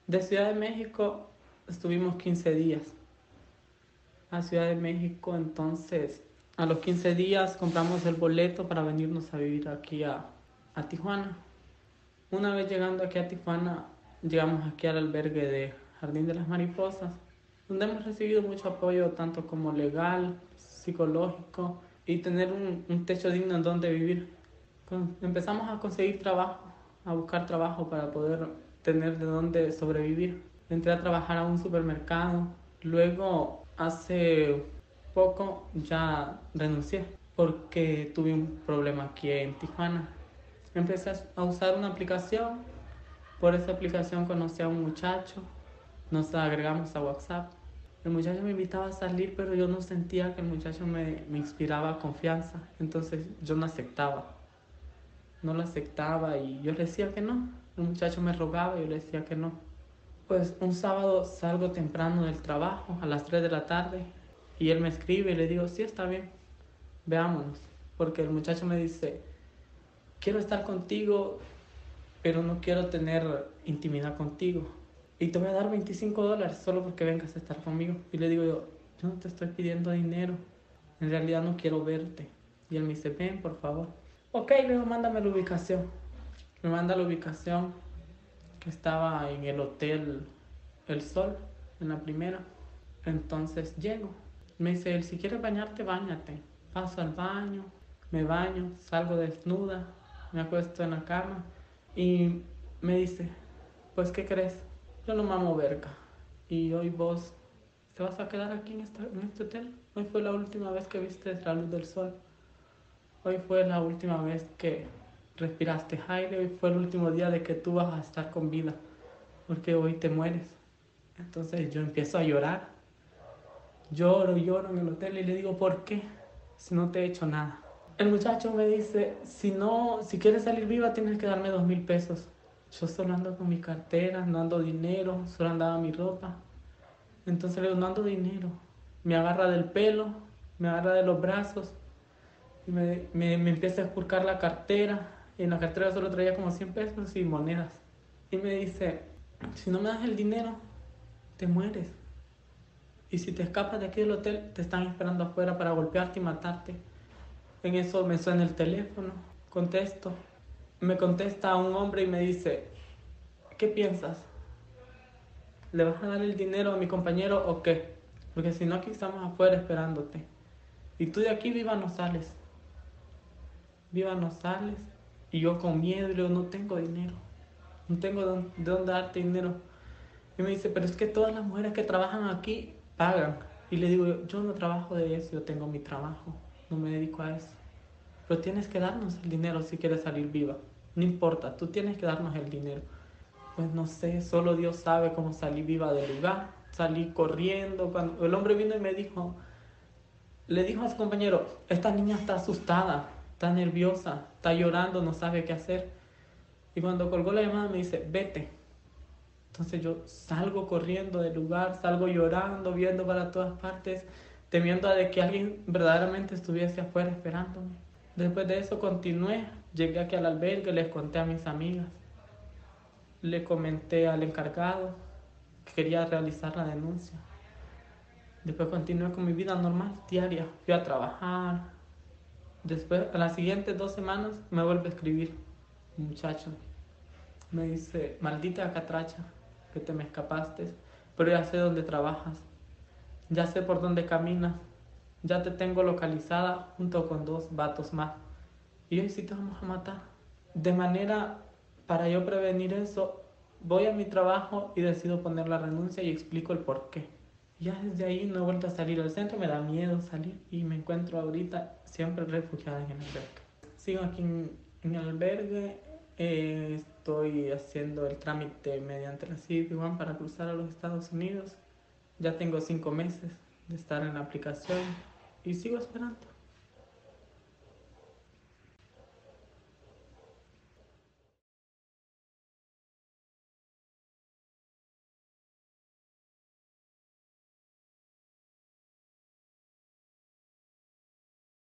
De Ciudad de México estuvimos 15 días a Ciudad de México, entonces a los 15 días compramos el boleto para venirnos a vivir aquí a Tijuana. Una vez llegando aquí a Tijuana, llegamos aquí al albergue de Jardín de las Mariposas, donde hemos recibido mucho apoyo, tanto como legal, psicológico y tener un techo digno en donde vivir. Empezamos a conseguir trabajo, a buscar trabajo para poder tener de dónde sobrevivir. Entré a trabajar a un supermercado, luego hace poco ya renuncié porque tuve un problema aquí en Tijuana. Empecé a usar una aplicación, por esa aplicación conocí a un muchacho, nos agregamos a WhatsApp. El muchacho me invitaba a salir, pero yo no sentía que el muchacho me inspiraba confianza, entonces yo no lo aceptaba y yo le decía que no. El muchacho me rogaba y yo le decía que no. Pues un sábado salgo temprano del trabajo, a las 3 de la tarde, y él me escribe y le digo, sí, está bien, veámonos. Porque el muchacho me dice, quiero estar contigo, pero no quiero tener intimidad contigo. Y te voy a dar $25 solo porque vengas a estar conmigo. Y le digo yo no te estoy pidiendo dinero, en realidad no quiero verte. Y él me dice, ven, por favor. Ok, le digo, mándame la ubicación. Me manda la ubicación que estaba en el hotel El Sol, en la primera. Entonces llego. Me dice él, si quieres bañarte, bañate. Paso al baño, me baño, salgo desnuda, me acuesto en la cama y me dice, pues ¿qué crees? Yo no mamo verga. Y hoy vos te vas a quedar aquí en este hotel. Hoy fue la última vez que viste la luz del sol. Hoy fue la última vez que respiraste aire. Hoy fue el último día de que tú vas a estar con vida. Porque hoy te mueres. Entonces yo empiezo a llorar. Lloro en el hotel y le digo, ¿por qué? Si no te he hecho nada. El muchacho me dice, si quieres salir viva tienes que darme 2,000 pesos. Yo solo ando con mi cartera, no ando dinero, solo andaba mi ropa. Entonces le digo, no ando dinero. Me agarra del pelo, me agarra de los brazos y me empieza a esculcar la cartera. Y en la cartera solo traía como 100 pesos y monedas. Y me dice, si no me das el dinero, te mueres. Y si te escapas de aquí del hotel, te están esperando afuera para golpearte y matarte. En eso me suena el teléfono, contesto. Me contesta un hombre y me dice, ¿qué piensas? ¿Le vas a dar el dinero a mi compañero o qué? Porque si no, aquí estamos afuera esperándote. Y tú de aquí viva no sales. Viva no sales. Y yo con miedo le digo, no tengo dinero. No tengo de dónde darte dinero. Y me dice, pero es que todas las mujeres que trabajan aquí pagan. Y le digo, yo no trabajo de eso, yo tengo mi trabajo. No me dedico a eso. Pero tienes que darnos el dinero si quieres salir viva. No importa, tú tienes que darnos el dinero. Pues no sé, solo Dios sabe cómo salí viva del lugar. Salí corriendo. Cuando el hombre vino y me dijo, le dijo a su compañero, esta niña está asustada, está nerviosa, está llorando, no sabe qué hacer. Y cuando colgó la llamada me dice, vete. Entonces yo salgo corriendo del lugar, salgo llorando, viendo para todas partes, temiendo a de que alguien verdaderamente estuviese afuera esperándome. Después de eso continué, llegué aquí al albergue, les conté a mis amigas, le comenté al encargado que quería realizar la denuncia. Después continué con mi vida normal, diaria, fui a trabajar. Después, a las siguientes 2 semanas, me vuelve a escribir un muchacho. Me dice, maldita catracha, que te me escapaste, pero ya sé dónde trabajas, ya sé por dónde caminas, ya te tengo localizada junto con 2 vatos más. Y hoy sí te vamos a matar. De manera, para yo prevenir eso, voy a mi trabajo y decido poner la renuncia y explico el por qué. Ya desde ahí no he vuelto a salir al centro, me da miedo salir y me encuentro ahorita siempre refugiada en el albergue. Sigo aquí en el albergue, estoy haciendo el trámite mediante la CBP para cruzar a los Estados Unidos. Ya tengo 5 meses de estar en la aplicación y sigo esperando.